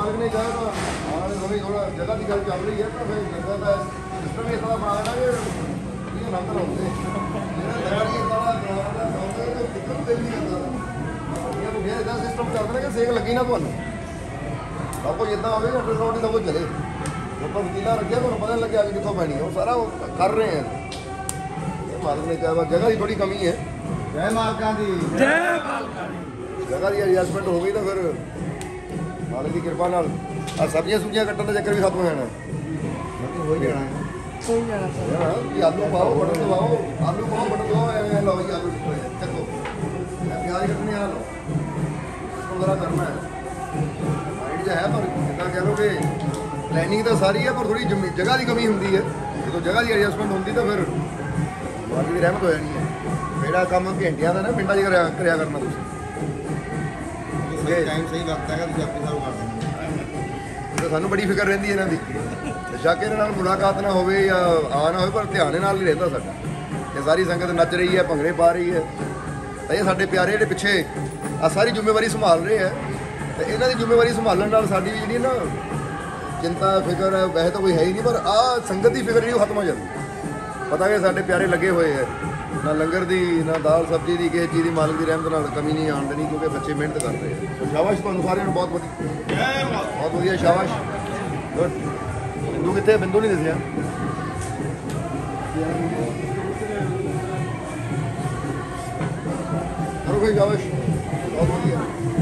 मालिक ने कहा तो आने वाले थोड़ा जगह की गल चल रही है तो फिर जगह का सिस्टम ही इतना बना देना कि ये नंद होंगे सिस्टम चल रहा कि सेक लगी ना तुहानू सब कुछ इदा हो अल्ट्रासाउंड सब कुछ चले ऊपर वकीला रखिया तो पता नहीं लगे अभी कितों पैनी है वो सारा कर रहे हैं मालिक ने कहा जगह की थोड़ी कमी है जय मालका दी जगह की एडजस्टमेंट हो गई तो फिर मालिक की कृपा नाल सब्जियां सुब्जियां कट्टन का चक्कर भी खत्म हो जाना हो ही जाना आलू पाओ बटन दबाओ आलू पाओ बटन दबाओ एवं लो जी आलू चको प्याज कटने आ लो इसको जरा करना है माइंड जो है पर जितना कह लो कि प्लैनिंग तो सारी है पर थोड़ी जगह की कमी होंगी है जो जगह की एडजस्टमेंट होंगी तो फिर बाकी की रहमत हो जानी है मेरा काम घंटिया का ना पिंडा च कराया करना टाइम सही लगता है तो सानू बड़ी फिक्र रही है इन्हों की बेशक इन्होंने मुलाकात ना हो या आ ना हो पर ध्यान नाल नहीं रहता साडा ये सारी संगत नच रही है भंगड़े पा रही है तो ये साडे प्यारे जिहड़े पिछे आ सारी जिम्मेवारी संभाल रहे हैं तो इन्हों की जिम्मेवारी संभालने नाल साडी जिहड़ी ना चिंता फिक्र है वैसे तो कोई है ही नहीं पर आ संगत की फिक्र जी खत्म हो जाती पता कि साडे प्यारे लगे हुए है ना लंगर की ना दाल सब्जी की किसी चीज़ की मालिक की रहमत नाल कमी नहीं आन देनी क्योंकि बच्चे मेहनत कर रहे हैं तो शाबाश तुहानू सारिਆਂ ਨੂੰ बहुत ਵਧੀਆ शाबाश गुड बिंदु कितने बिंदु नहीं दसिया करो भाई शाबाश बहुत बढ़िया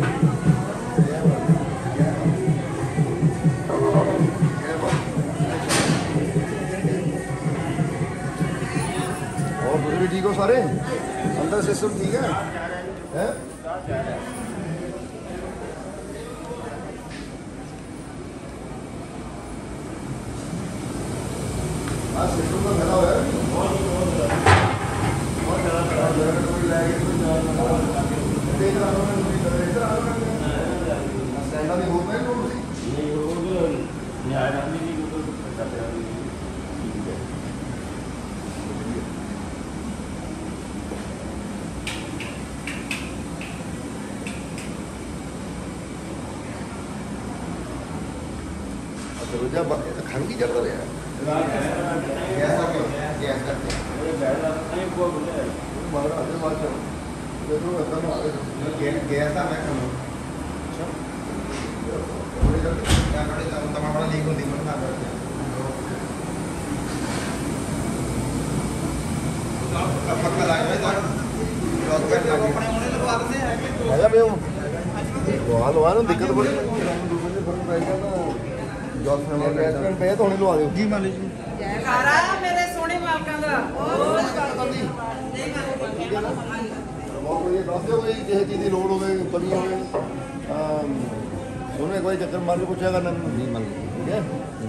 और दूसरी ठीक हो सारे अंदर सिस्टम ठीक है हैं सिस्टम का फैला हुआ है बहुत ज़्यादा स्टैंड भी हो गए अच्छा खान की चलता रहा दिक्कत बड़ी पे तो लवा दो जी मालिक जी मेरे सोने मालकां दा दस दो कोई किसी चीज़ की लोड़ हो कमी हो सोने कोई चक्कर मार के पूछा करना नहीं मालिक ठीक है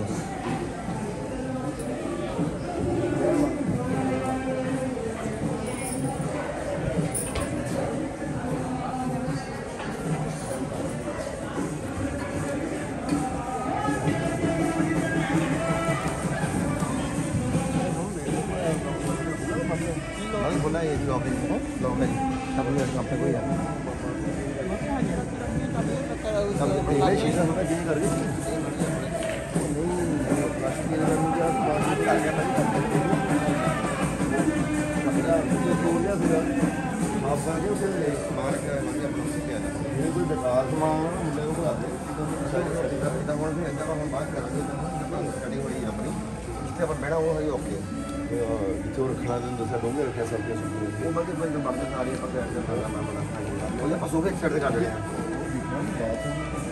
बोला ये जो ऑफिस है लोकल सब लोग अपने को यार सब पहले चीज़ होना चाहिए करके नहीं प्लास्टिक का मुझे आप बात कर गया आप बाकी उसे मार के अपना क्या ये कोई बेकार सामान मुझे को बता दे इतना कौन भी इतना हम बात करेंगे स्टडी हो रही है अपनी इससे अपन बैठा हुआ है ओके जो रखना दसा डोंगे रखे सब के वो मैं तो बात कर रही है पकड़ के खाना मैं बना वो ये पशु के एक साइड से काट रहे हैं